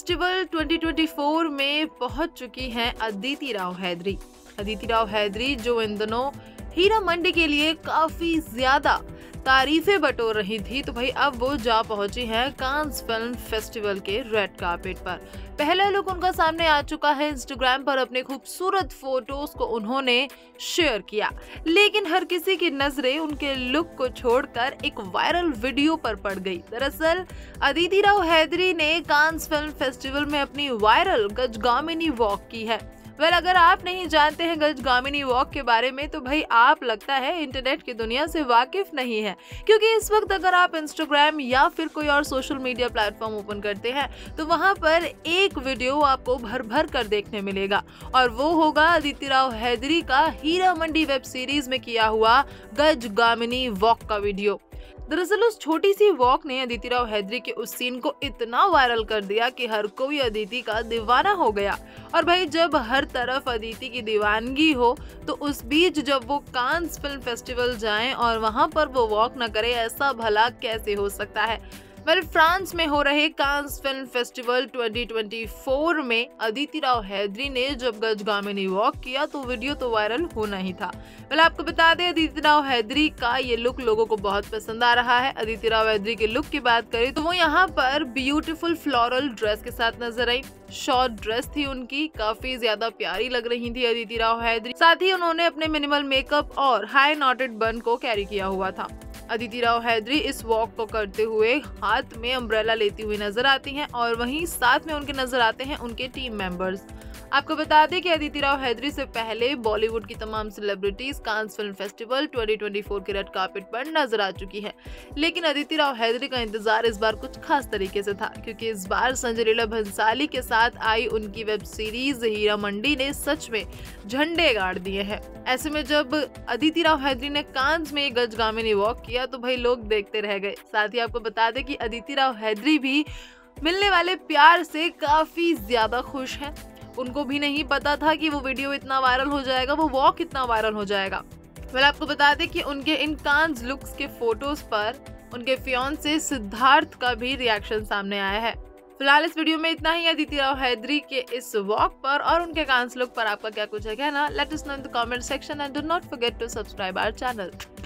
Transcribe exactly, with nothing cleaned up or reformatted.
Festival twenty twenty four में पहुंच चुकी हैं अदिति राव हैदरी। अदिति राव हैदरी जो इन दिनों हीरा मंडी के लिए काफी ज्यादा तारीफें बटोर रही थी, तो भाई अब वो जा पहुंची हैं कांस फिल्म फेस्टिवल के रेड कार्पेट पर। पहला लुक उनका सामने आ चुका है। इंस्टाग्राम पर अपने खूबसूरत फोटोज को उन्होंने शेयर किया, लेकिन हर किसी की नजरें उनके लुक को छोड़कर एक वायरल वीडियो पर पड़ गई। दरअसल अदिति राव हैदरी ने कांस फिल्म फेस्टिवल में अपनी वायरल गजगामिनी वॉक की है। वेल अगर आप नहीं जानते हैं गजगामिनी वॉक के बारे में, तो भाई आप लगता है इंटरनेट की दुनिया से वाकिफ नहीं है, क्योंकि इस वक्त अगर आप इंस्टाग्राम या फिर कोई और सोशल मीडिया प्लेटफॉर्म ओपन करते हैं तो वहां पर एक वीडियो आपको भर भर कर देखने मिलेगा, और वो होगा अदिति राव हैदरी का हीरा मंडी वेब सीरीज में किया हुआ गजगामिनी वॉक का वीडियो। दरअसल उस छोटी सी वॉक ने अदिति राव हैदरी के उस सीन को इतना वायरल कर दिया कि हर कोई अदिति का दीवाना हो गया। और भाई जब हर तरफ अदिति की दीवानगी हो, तो उस बीच जब वो कांस फिल्म फेस्टिवल जाएं और वहां पर वो वॉक न करे, ऐसा भला कैसे हो सकता है। वेल फ्रांस में हो रहे Cannes film festival twenty twenty four में अदिति राव हैदरी ने जब गजगामिनी वॉक किया तो वीडियो तो वायरल होना ही था। वेल आपको बता दें अदिति राव हैदरी का ये लुक लोगों को बहुत पसंद आ रहा है। अदिति राव हैदरी के लुक की बात करें तो वो यहाँ पर ब्यूटीफुल फ्लोरल ड्रेस के साथ नजर आई। शॉर्ट ड्रेस थी उनकी, काफी ज्यादा प्यारी लग रही थी अदिति राव हैदरी। साथ ही उन्होंने अपने मिनिमल मेकअप और हाई नॉटेड बन को कैरी किया हुआ था। अदिति राव हैदरी इस वॉक को करते हुए हाथ में अम्ब्रेला लेती हुई नजर आती हैं, और वहीं साथ में उनके नजर आते हैं उनके टीम मेंबर्स। आपको बता दें कि अदिति राव हैदरी से पहले बॉलीवुड की तमाम celebrities Cannes film festival twenty twenty four के रेड कार्पेट पर नजर आ चुकी है, लेकिन अदिति राव हैदरी का इंतजार इस बार कुछ खास तरीके से था, क्योंकि इस बार संजय लीला भंसाली के साथ आई उनकी वेब सीरीज हीरा मंडी ने सच में झंडे गाड़ दिए हैं। ऐसे में जब अदिति राव हैदरी ने कांस में गजगामिनी वॉक किया तो भाई लोग देखते रह गए। साथ ही आपको बता दें कि अदिति राव हैदरी भी मिलने वाले प्यार से काफी ज्यादा खुश हैं। उनको भी नहीं पता था कि वो वीडियो इतना वायरल हो जाएगा, वो वॉक इतना वायरल हो जाएगा। वेल आपको बता दें कि उनके इन कांस लुक्स के फोटोज पर उनके फियांसे सिद्धार्थ का भी रिएक्शन सामने आया है। फिलहाल इस वीडियो में इतना ही। अदिति राव हैदरी के इस वॉक पर और उनके कांस लुक पर आपका क्या कुछ है कहना? Let us know in the comment section and do not forget to subscribe our channel.